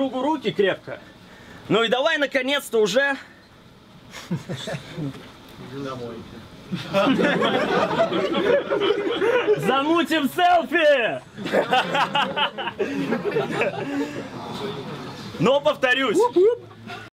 другу руки крепко. Ну и давай, наконец-то, уже... Замутим селфи! Но повторюсь,